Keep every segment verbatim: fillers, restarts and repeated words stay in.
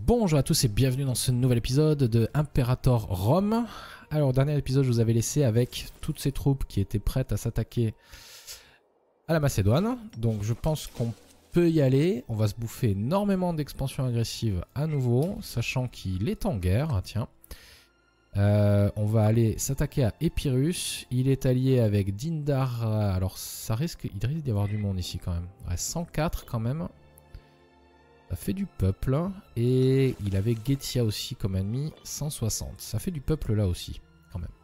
Bonjour à tous et bienvenue dans ce nouvel épisode de Imperator Rome. Alors au dernier épisode je vous avais laissé avec toutes ces troupes qui étaient prêtes à s'attaquer à la Macédoine. Donc je pense qu'on peut y aller. On va se bouffer énormément d'expansion agressive à nouveau, sachant qu'il est en guerre, tiens. Euh, on va aller s'attaquer à Épirus. Il est allié avec Dindar. Alors ça risque, il risque d'y avoir du monde ici quand même. Ouais, cent quatre quand même. Ça fait du peuple. Et il avait Getia aussi comme ennemi, cent soixante. Ça fait du peuple là aussi, quand même.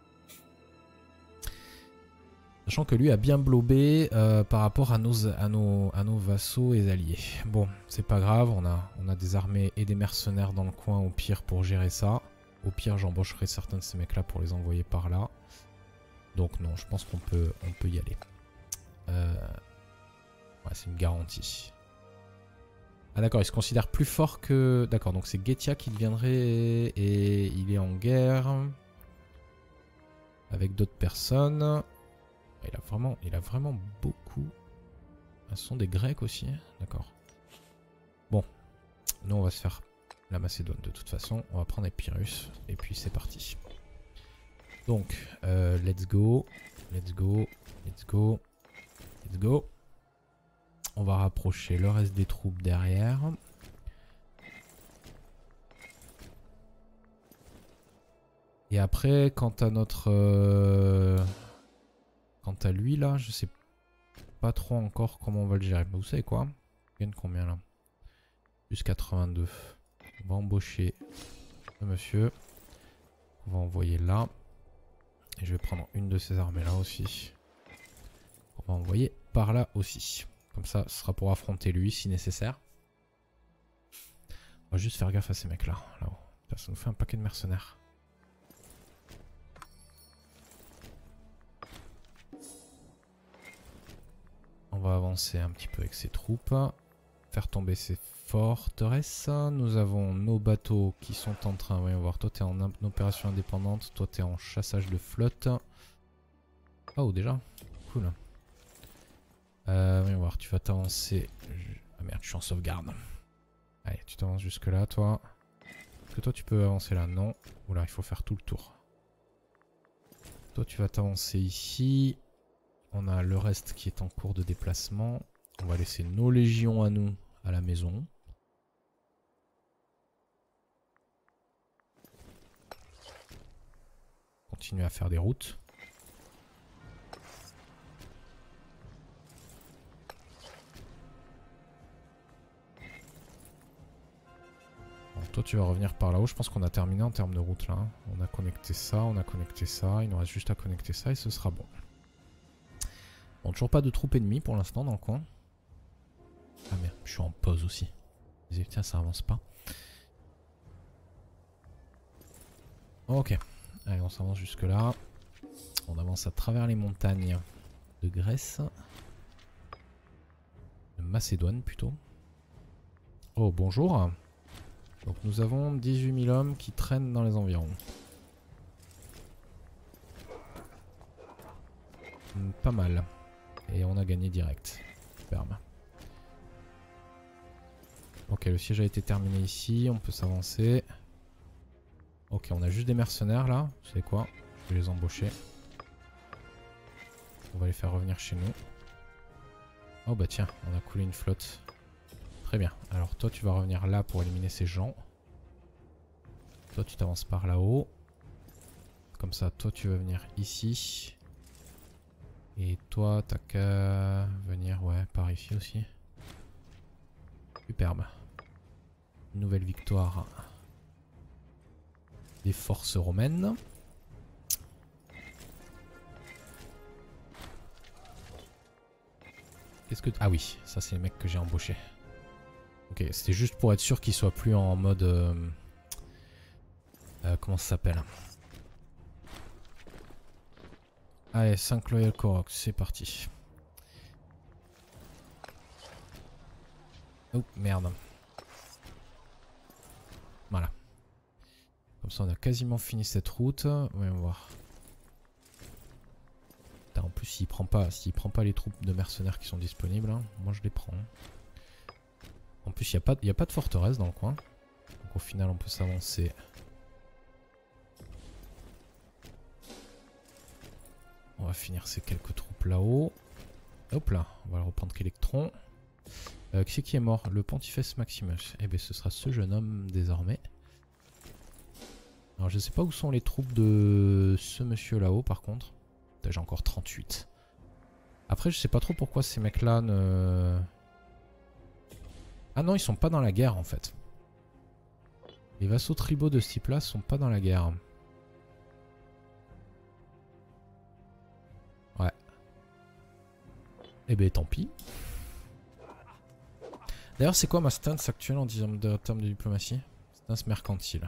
Sachant que lui a bien blobé euh, par rapport à nos, à, nos, à nos vassaux et alliés. Bon, c'est pas grave, on a, on a des armées et des mercenaires dans le coin au pire pour gérer ça. Au pire, j'embaucherai certains de ces mecs-là pour les envoyer par là. Donc non, je pense qu'on peut, on peut y aller. Euh... Ouais, c'est une garantie. Ah d'accord, il se considère plus fort que... D'accord, donc c'est Getia qui deviendrait... Et il est en guerre... Avec d'autres personnes. Il a vraiment, il a vraiment beaucoup... Ce sont des Grecs aussi, d'accord. Bon, nous on va se faire la Macédoine de toute façon. On va prendre Épirus, et puis c'est parti. Donc, euh, let's go, let's go, let's go, let's go. On va rapprocher le reste des troupes derrière. Et après, quant à notre... Euh, quant à lui là, je sais pas trop encore comment on va le gérer. Mais vous savez quoi? Il gagne combien là? Plus quatre-vingt-deux. On va embaucher le monsieur. On va envoyer là. Et je vais prendre une de ces armées là aussi. On va envoyer par là aussi. Comme ça, ce sera pour affronter lui si nécessaire. On va juste faire gaffe à ces mecs là. Là-haut. Ça nous fait un paquet de mercenaires. On va avancer un petit peu avec ses troupes. Faire tomber ses forteresses. Nous avons nos bateaux qui sont en train... Voyons voir, toi t'es en opération indépendante. Toi t'es en chassage de flotte. Oh déjà, cool. Euh, voyons voir, tu vas t'avancer... Ah merde, je suis en sauvegarde. Allez, tu t'avances jusque là toi. Est-ce que toi tu peux avancer là? Non. Oula, il faut faire tout le tour. Toi tu vas t'avancer ici. On a le reste qui est en cours de déplacement. On va laisser nos légions à nous à la maison. Continuer à faire des routes. Bon, toi tu vas revenir par là-haut. Je pense qu'on a terminé en termes de route là. On a connecté ça, on a connecté ça. Il nous reste juste à connecter ça et ce sera bon. Bon, toujours pas de troupes ennemies pour l'instant dans le coin. Ah merde, je suis en pause aussi. Tiens, ça avance pas. Ok. Allez, on s'avance jusque là. On avance à travers les montagnes de Grèce. De Macédoine plutôt. Oh, bonjour. Donc nous avons dix-huit mille hommes qui traînent dans les environs. Hmm, pas mal. Et on a gagné direct. Superbe. Ok, le siège a été terminé ici. On peut s'avancer. Ok, on a juste des mercenaires là. Vous savez quoi? Je vais les embaucher. On va les faire revenir chez nous. Oh bah tiens, on a coulé une flotte. Très bien. Alors toi tu vas revenir là pour éliminer ces gens. Toi tu t'avances par là-haut. Comme ça, toi tu vas venir ici. Et toi t'as qu'à venir ouais, par ici aussi. Superbe. Nouvelle victoire des forces romaines. Qu'est-ce que... Ah oui, ça c'est les mecs que j'ai embauchés. Ok, c'était juste pour être sûr qu'ils soient plus en mode... Euh, euh, comment ça s'appelle? Allez, cinq Loyal Koroks, c'est parti. Oh, merde. Voilà. Comme ça, on a quasiment fini cette route. Voyons voir. Putain, en plus, s'il prend pas, s'il prend pas les troupes de mercenaires qui sont disponibles, hein, moi je les prends. En plus, il n'y a, a pas de forteresse dans le coin. Donc au final on peut s'avancer. On va finir ces quelques troupes là-haut. Hop là, on va le reprendre qu'Electron. Euh, qui c'est qui est mort? Le Pontifex Maximus. Eh bien ce sera ce jeune homme désormais. Alors je sais pas où sont les troupes de ce monsieur là-haut par contre. J'ai encore trente-huit. Après je sais pas trop pourquoi ces mecs là ne... Ah non, ils sont pas dans la guerre en fait. Les vassaux tribaux de ce type là sont pas dans la guerre. Ouais. Eh ben tant pis. D'ailleurs c'est quoi ma stance actuelle en termes de, termes de diplomatie? Stance mercantile.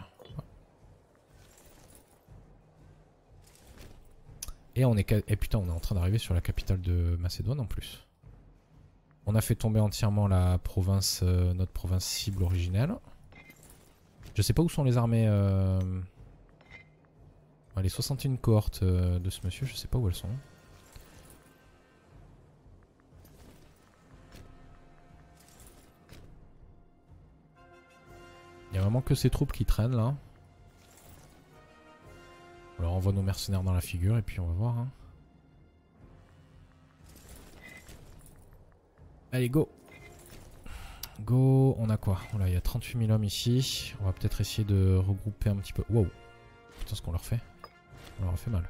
Et on est... Et putain on est en train d'arriver sur la capitale de Macédoine en plus. On a fait tomber entièrement la province, euh, notre province cible originelle. Je sais pas où sont les armées... Euh... Ouais, les soixante et une cohortes euh, de ce monsieur, je sais pas où elles sont. Il y a vraiment que ces troupes qui traînent là. On leur envoie nos mercenaires dans la figure et puis on va voir. Hein. Allez go. Go, on a quoi? Voilà, il y a trente-huit mille hommes ici. On va peut-être essayer de regrouper un petit peu. Wow. Putain, ce qu'on leur fait. On leur a fait mal.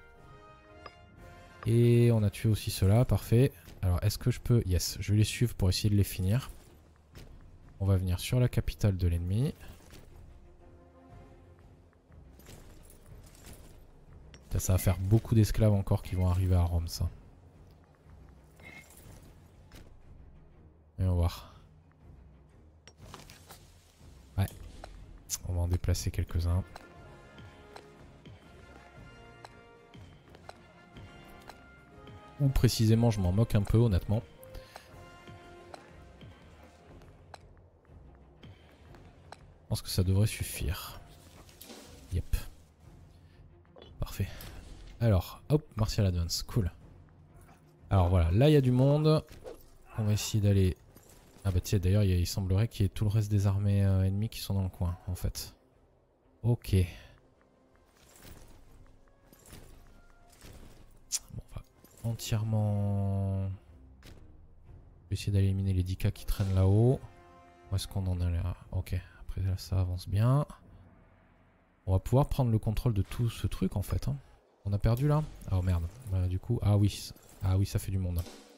Et on a tué aussi ceux-là, parfait. Alors, est-ce que je peux... Yes, je vais les suivre pour essayer de les finir. On va venir sur la capitale de l'ennemi. Ça va faire beaucoup d'esclaves encore qui vont arriver à Rome, ça. Et on va voir. Ouais. On va en déplacer quelques-uns. Ou précisément, je m'en moque un peu, honnêtement. Je pense que ça devrait suffire. Yep. Parfait. Alors, hop, Martial Advance, cool. Alors voilà, là il y a du monde. On va essayer d'aller... Ah bah tiens, d'ailleurs il semblerait qu'il y ait tout le reste des armées euh, ennemies qui sont dans le coin, en fait. Ok. Bon, on va entièrement... On va essayer d'éliminer les dix K qui traînent là-haut. Où est-ce qu'on en est là? Ok, après là ça avance bien. On va pouvoir prendre le contrôle de tout ce truc en fait. Hein. On a perdu là? Oh merde. Voilà, du coup, ah oui. Ah oui, ça fait du monde.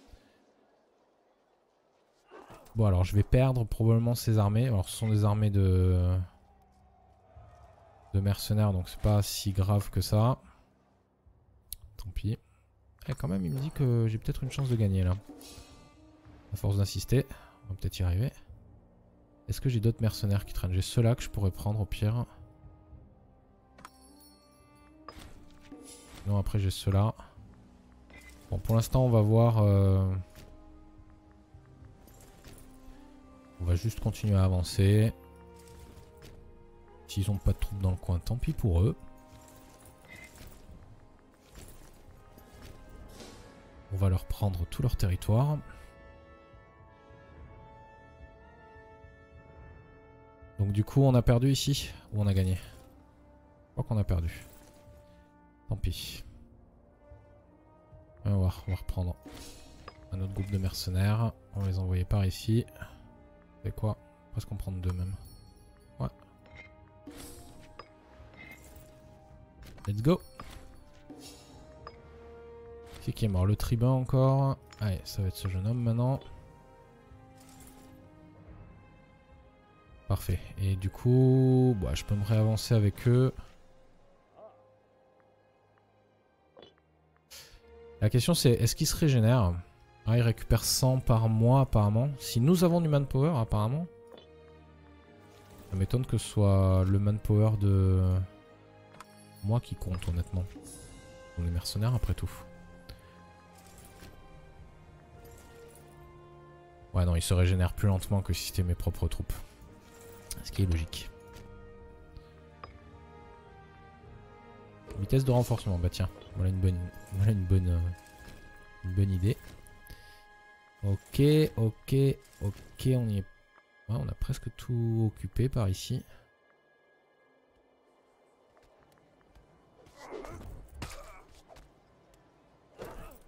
Bon alors je vais perdre probablement ces armées. Alors ce sont des armées de... de mercenaires donc c'est pas si grave que ça. Tant pis. Et quand même il me dit que j'ai peut-être une chance de gagner là. À force d'insister. On va peut-être y arriver. Est-ce que j'ai d'autres mercenaires qui traînent? J'ai ceux-là que je pourrais prendre au pire. Non, après j'ai ceux-là. Bon, pour l'instant, on va voir. Euh... On va juste continuer à avancer. S'ils n'ont pas de troupes dans le coin, tant pis pour eux. On va leur prendre tout leur territoire. Donc du coup, on a perdu ici ou on a gagné? Je crois qu'on a perdu. Tant pis. On va voir, on va reprendre un autre groupe de mercenaires. On va les envoyer par ici. C'est quoi? Presque en prendre deux même. Ouais. Let's go. C'est qui est mort? Le tribun encore. Allez, ça va être ce jeune homme maintenant. Parfait. Et du coup, bah, je peux me réavancer avec eux. La question c'est, est-ce qu'ils se régénèrent? Ah, ils récupèrent cent par mois apparemment. Si nous avons du manpower apparemment. Ça m'étonne que ce soit le manpower de moi qui compte honnêtement. On est mercenaires après tout. Ouais non, ils se régénèrent plus lentement que si c'était mes propres troupes. Ce qui est logique. Vitesse de renforcement, bah tiens, voilà une bonne, voilà une bonne, euh, une bonne idée. Ok, ok, ok, on y est. Ouais, on a presque tout occupé par ici.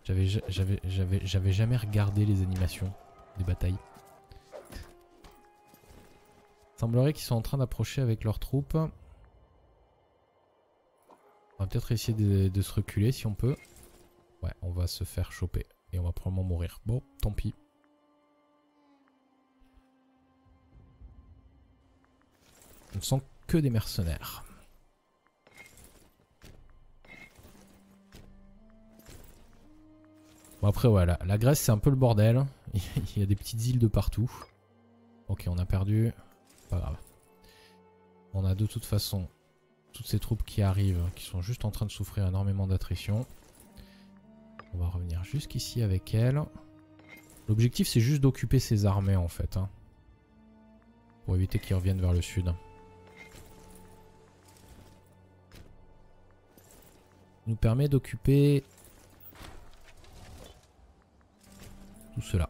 J'avais j'avais j'avais j'avais jamais regardé les animations des batailles. Il semblerait qu'ils sont en train d'approcher avec leurs troupes. On va peut-être essayer de, de se reculer si on peut. Ouais, on va se faire choper. Et on va probablement mourir. Bon, tant pis. On ne sent que des mercenaires. Bon après voilà, la Grèce c'est un peu le bordel. Il y a des petites îles de partout. Ok, on a perdu. Pas grave. On a de toute façon toutes ces troupes qui arrivent, qui sont juste en train de souffrir énormément d'attrition. On va revenir jusqu'ici avec elles. L'objectif c'est juste d'occuper ces armées en fait. Hein, pour éviter qu'ils reviennent vers le sud. Nous permet d'occuper tout cela.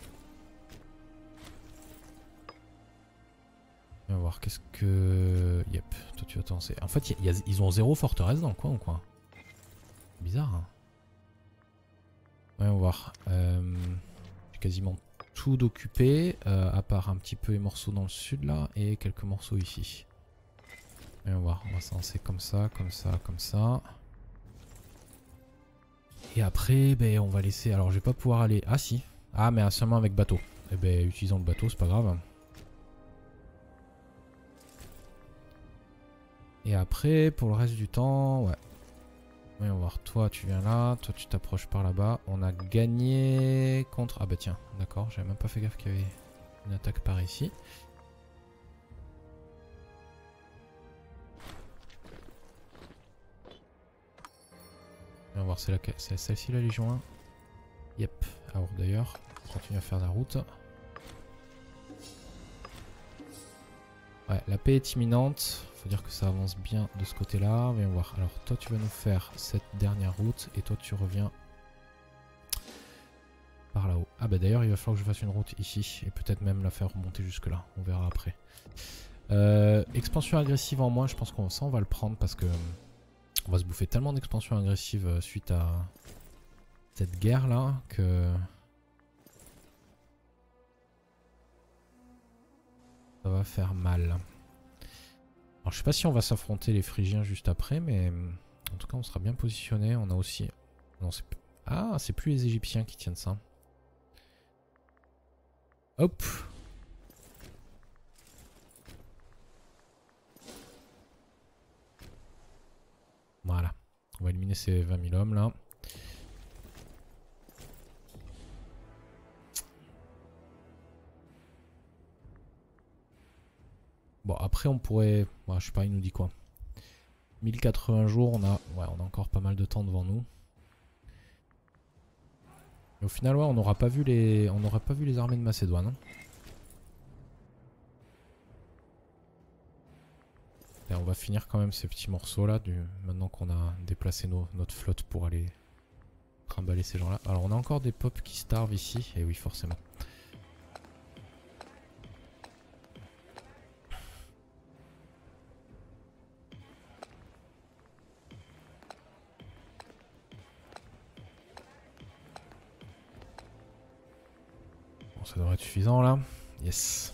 On va voir qu'est-ce que... Yep, toi tu vas t'avancer. En fait, y a, y a, ils ont zéro forteresse dans le coin ou quoi? Bizarre. Hein, ouais, on va voir. Euh, J'ai quasiment tout d'occupé, euh, à part un petit peu les morceaux dans le sud là, et quelques morceaux ici. Et on va voir, on va s'avancer comme ça, comme ça, comme ça. Et après, ben, on va laisser... Alors, je vais pas pouvoir aller... Ah si. Ah, mais seulement avec bateau. Eh ben, utilisons le bateau, c'est pas grave. Et après, pour le reste du temps, ouais. Oui, on va voir. Toi, tu viens là. Toi, tu t'approches par là-bas. On a gagné contre... Ah bah tiens, d'accord. J'avais même pas fait gaffe qu'il y avait une attaque par ici. On va voir, c'est celle-ci la Légion un. Yep. Alors d'ailleurs, on continue à faire la route. Ouais, la paix est imminente. Faut dire que ça avance bien de ce côté-là. Viens voir. Alors toi, tu vas nous faire cette dernière route et toi, tu reviens par là-haut. Ah bah d'ailleurs, il va falloir que je fasse une route ici et peut-être même la faire remonter jusque-là. On verra après. Euh, expansion agressive en moins, je pense qu'on ça, on va le prendre parce que on va se bouffer tellement d'expansion agressive suite à cette guerre là que ça va faire mal. Alors je sais pas si on va s'affronter les Phrygiens juste après, mais en tout cas on sera bien positionné. On a aussi... Non, c'est... Ah, c'est plus les Égyptiens qui tiennent ça. Hop. Voilà. On va éliminer ces vingt mille hommes là. Bon, après on pourrait... Ouais, je sais pas, il nous dit quoi? mille quatre-vingts jours, on a... Ouais, on a encore pas mal de temps devant nous. Et au final, ouais, on n'aura pas vu les... On n'aura pas vu les armées de Macédoine. Hein. Et on va finir quand même ces petits morceaux là, du... maintenant qu'on a déplacé nos... notre flotte pour aller trimballer ces gens là. Alors on a encore des pops qui starvent ici, et oui forcément. Bon, ça devrait être suffisant là. Yes.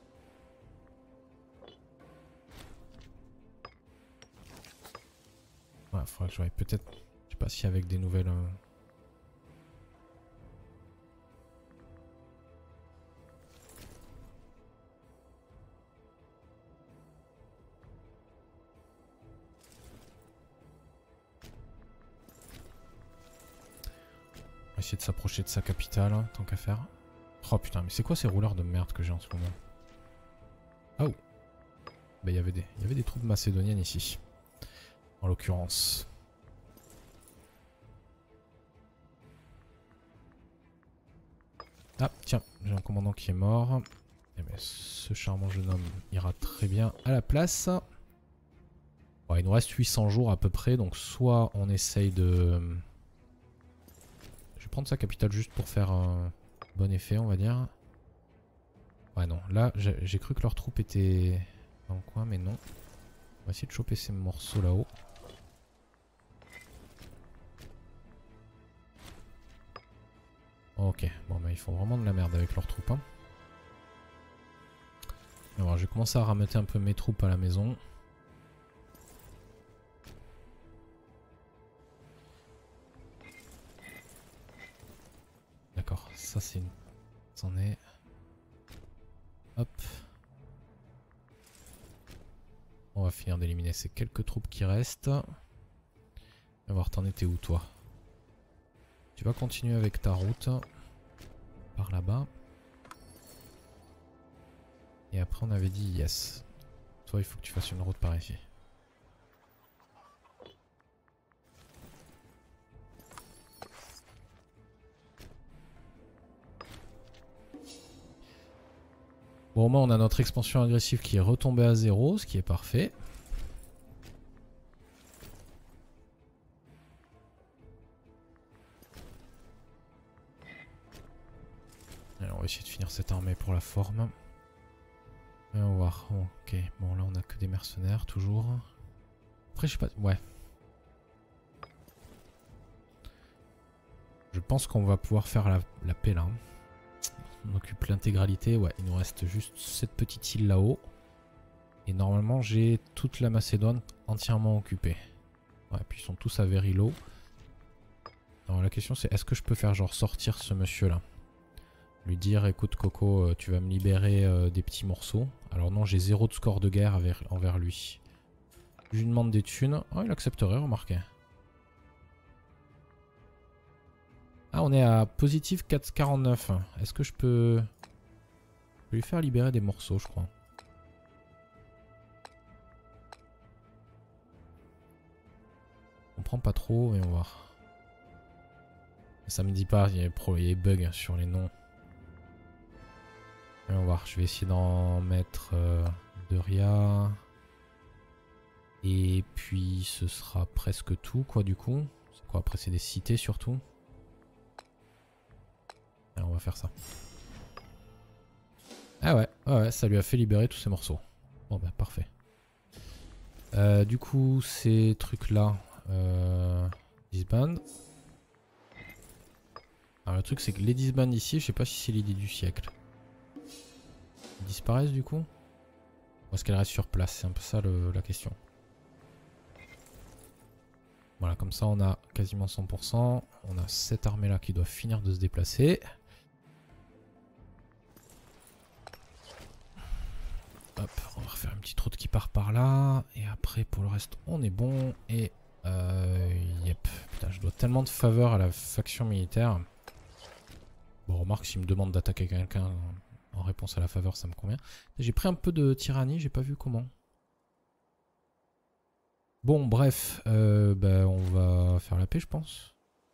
Ouais, faudrait que j'aurais peut-être... Je sais pas si avec des nouvelles... Euh... On va essayer de s'approcher de sa capitale, hein, tant qu'à faire. Oh putain, mais c'est quoi ces rouleurs de merde que j'ai en ce moment? Oh. Bah il y avait des... il y avait des troupes macédoniennes ici. En l'occurrence. Ah tiens, j'ai un commandant qui est mort. Et bien, ce charmant jeune homme ira très bien à la place. Ouais, il nous reste huit cents jours à peu près, donc soit on essaye de... Je vais prendre sa capitale juste pour faire un bon effet, on va dire. Ouais non, là j'ai cru que leurs troupes étaient dans le coin, mais non. On va essayer de choper ces morceaux là-haut. Ok, bon bah ils font vraiment de la merde avec leurs troupes. Hein. Alors je vais commencer à rameuter un peu mes troupes à la maison. D'accord, ça c'est une... c'en est... Hop. On va finir d'éliminer ces quelques troupes qui restent. On va voir, t'en étais où toi? Tu vas continuer avec ta route. Par là-bas. Et après on avait dit yes. Toi il faut que tu fasses une route par ici. Bon au moins on a notre expansion agressive qui est retombée à zéro, ce qui est parfait. Alors on va essayer de finir cette armée pour la forme. Et on va voir. Ok, bon là on a que des mercenaires toujours. Après je sais pas... Ouais. Je pense qu'on va pouvoir faire la, la paix là. On occupe l'intégralité. Ouais, il nous reste juste cette petite île là-haut. Et normalement j'ai toute la Macédoine entièrement occupée. Ouais, puis ils sont tous à very low. Alors la question c'est est-ce que je peux faire genre sortir ce monsieur là? Lui dire écoute Coco, tu vas me libérer euh, des petits morceaux. Alors non, j'ai zéro de score de guerre envers, envers lui. Je lui demande des thunes. Oh, il accepterait, remarquez. Ah, on est à positif quatre virgule quarante-neuf. Est-ce que je peux... je peux lui faire libérer des morceaux, je crois. On comprend pas trop, mais on va voir. Ça me dit pas, il y a des bugs sur les noms. On va voir, je vais essayer d'en mettre euh, de Ria. Et puis ce sera presque tout quoi du coup. C'est quoi après c'est des cités surtout. Alors on va faire ça. Ah ouais, ouais, ouais, ça lui a fait libérer tous ces morceaux. Bon bah parfait. Euh, du coup ces trucs là euh, disband. Alors le truc c'est que les disband ici, je sais pas si c'est l'idée du siècle. Ils disparaissent du coup? Ou est-ce qu'elles restent sur place? C'est un peu ça le, la question. Voilà, comme ça on a quasiment cent pour cent. On a cette armée là qui doit finir de se déplacer. Hop, on va refaire une petite route qui part par là. Et après pour le reste on est bon. Et euh, yep. Putain, je dois tellement de faveur à la faction militaire. Bon remarque s'il me demande d'attaquer quelqu'un en réponse à la faveur ça me convient. J'ai pris un peu de tyrannie, j'ai pas vu comment. Bon bref, euh, bah, on va faire la paix je pense.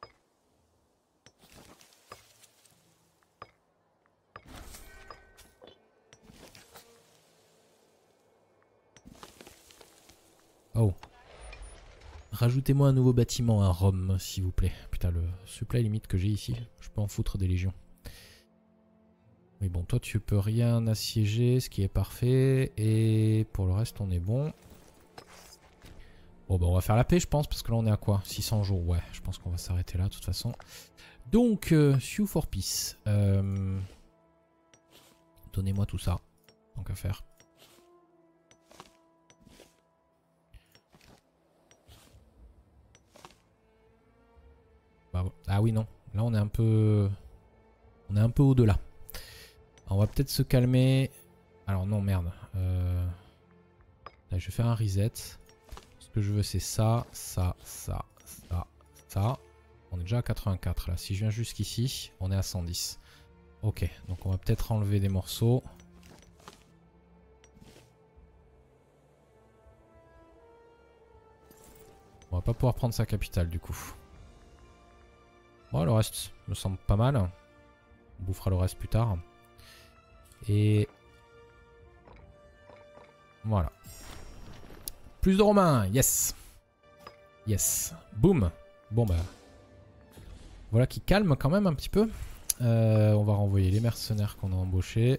Oh. Rajoutez-moi un nouveau bâtiment à Rome s'il vous plaît. Putain le supply limite que j'ai ici, je peux en foutre des légions. Mais bon toi tu peux rien assiéger, ce qui est parfait. Et pour le reste on est bon. Bon bah on va faire la paix je pense parce que là on est à quoi? six cents jours, ouais je pense qu'on va s'arrêter là de toute façon. Donc euh, Sue for Peace. Euh... Donnez-moi tout ça, tant qu'à faire. Bah, ah oui non, là on est un peu... On est un peu au-delà. On va peut-être se calmer. Alors non merde. Euh... Là, je vais faire un reset. Ce que je veux c'est ça, ça, ça, ça, ça. On est déjà à quatre-vingt-quatre là. Si je viens jusqu'ici, on est à cent dix. Ok, donc on va peut-être enlever des morceaux. On va pas pouvoir prendre sa capitale du coup. Bon, le reste me semble pas mal. On bouffera le reste plus tard. Et voilà. Plus de Romains, yes. Yes. Boum. Bon bah. Voilà qui calme quand même un petit peu. Euh, on va renvoyer les mercenaires qu'on a embauchés.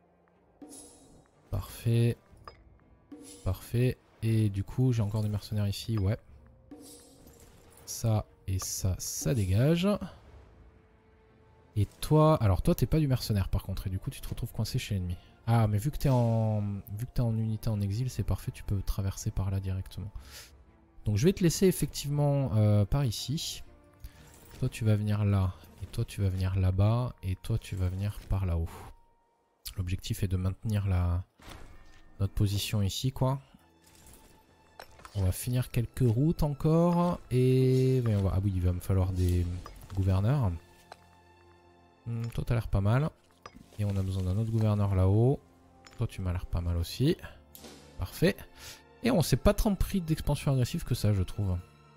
Parfait. Parfait. Et du coup, j'ai encore des mercenaires ici, ouais. Ça et ça, ça dégage. Et toi, alors toi t'es pas du mercenaire par contre, et du coup tu te retrouves coincé chez l'ennemi. Ah mais vu que t'es en vu que t'es en unité en exil, c'est parfait, tu peux traverser par là directement. Donc je vais te laisser effectivement euh, par ici. Toi tu vas venir là, et toi tu vas venir là-bas, et toi tu vas venir par là-haut. L'objectif est de maintenir la notre position ici quoi. On va finir quelques routes encore, et voyons voir. Ah oui, il va me falloir des gouverneurs. Hmm, toi t'as l'air pas mal. Et on a besoin d'un autre gouverneur là-haut. Toi tu m'as l'air pas mal aussi. Parfait. Et on s'est pas tant pris d'expansion agressive que ça je trouve.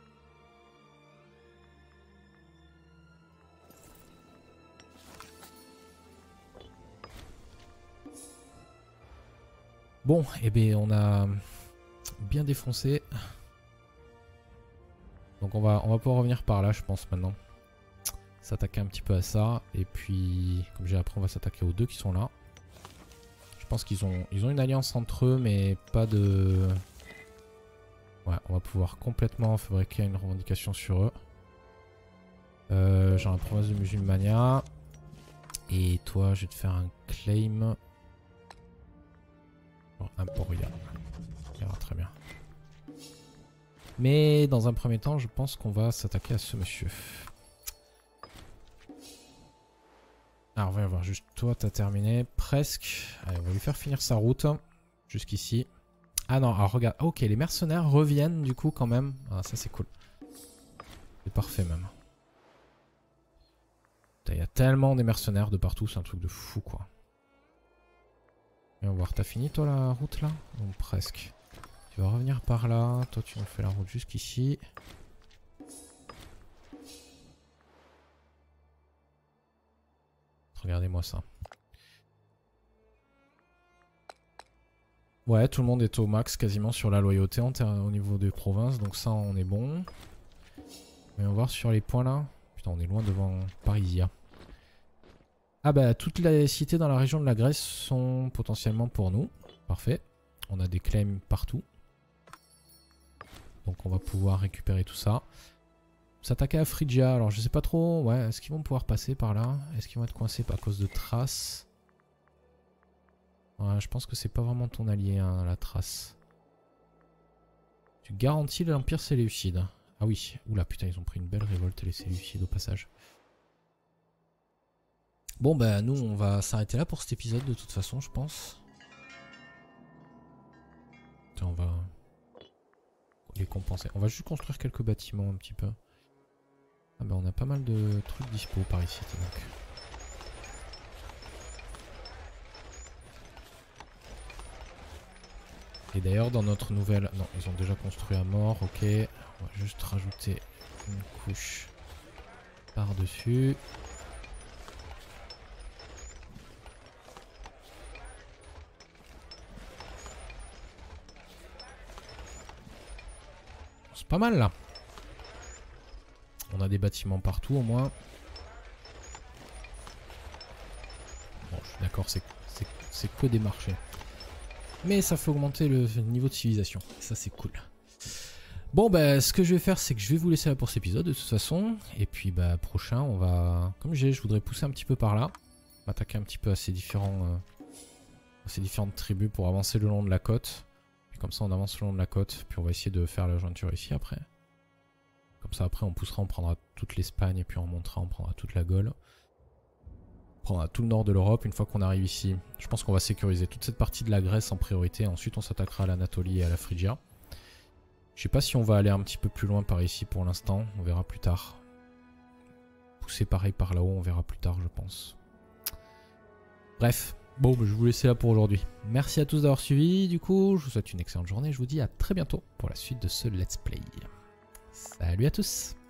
Bon, et eh bien on a bien défoncé. Donc on va, on va pouvoir revenir par là je pense maintenant. S'attaquer un petit peu à ça. Et puis, comme j'ai appris, on va s'attaquer aux deux qui sont là. Je pense qu'ils ont, ils ont une alliance entre eux, mais pas de... Ouais, on va pouvoir complètement fabriquer une revendication sur eux. Euh, J'ai la province de Musulmania. Et toi, je vais te faire un claim. Bon, Emporia. Très bien. Mais dans un premier temps, je pense qu'on va s'attaquer à ce monsieur. Alors, on va voir, juste toi, t'as terminé. Presque. Allez, on va lui faire finir sa route. Jusqu'ici. Ah non, alors regarde. Ok, les mercenaires reviennent du coup quand même. Ah, ça c'est cool. C'est parfait même. Il y a tellement des mercenaires de partout, c'est un truc de fou quoi. Et on va voir, t'as fini toi la route là? Donc presque. Tu vas revenir par là. Toi, tu nous fais la route jusqu'ici. Regardez-moi ça. Ouais, tout le monde est au max quasiment sur la loyauté en au niveau des provinces, donc ça on est bon. Mais on va voir sur les points là. Putain, on est loin devant Parisia. Ah bah toutes les cités dans la région de la Grèce sont potentiellement pour nous. Parfait. On a des claims partout. Donc on va pouvoir récupérer tout ça. S'attaquer à Phrygia. Alors je sais pas trop. Ouais, est-ce qu'ils vont pouvoir passer par là? Est-ce qu'ils vont être coincés à cause de Thrace? Ouais, je pense que c'est pas vraiment ton allié, hein, la Thrace. Tu garantis l'Empire Séleucide. Ah oui. Oula, putain, ils ont pris une belle révolte, les Séleucides, au passage. Bon, bah, nous, on va s'arrêter là pour cet épisode, de toute façon, je pense. Tiens, on va les compenser. On va juste construire quelques bâtiments, un petit peu. Ah bah, on a pas mal de trucs dispo par ici, donc. Et d'ailleurs dans notre nouvelle... Non, ils ont déjà construit à mort, ok. On va juste rajouter une couche par-dessus. C'est pas mal là. On a des bâtiments partout au moins. Bon, je suis d'accord, c'est que des marchés. Mais ça fait augmenter le niveau de civilisation. Ça c'est cool. Bon bah ce que je vais faire c'est que je vais vous laisser là pour cet épisode de toute façon. Et puis bah prochain on va... Comme j'ai, je voudrais pousser un petit peu par là. M'attaquer un petit peu à ces différents... Euh, à ces différentes tribus pour avancer le long de la côte. Puis comme ça on avance le long de la côte. Puis on va essayer de faire la jointure ici après. Comme ça après on poussera, on prendra toute l'Espagne. Et puis on remontera, on prendra toute la Gaule. On prendra tout le nord de l'Europe une fois qu'on arrive ici. Je pense qu'on va sécuriser toute cette partie de la Grèce en priorité. Ensuite on s'attaquera à l'Anatolie et à la Phrygia. Je sais pas si on va aller un petit peu plus loin par ici pour l'instant. On verra plus tard. Pousser pareil par là-haut, on verra plus tard je pense. Bref. Bon, bah, je vais vous laisser là pour aujourd'hui. Merci à tous d'avoir suivi. Du coup, je vous souhaite une excellente journée. Je vous dis à très bientôt pour la suite de ce Let's Play. Salut à tous!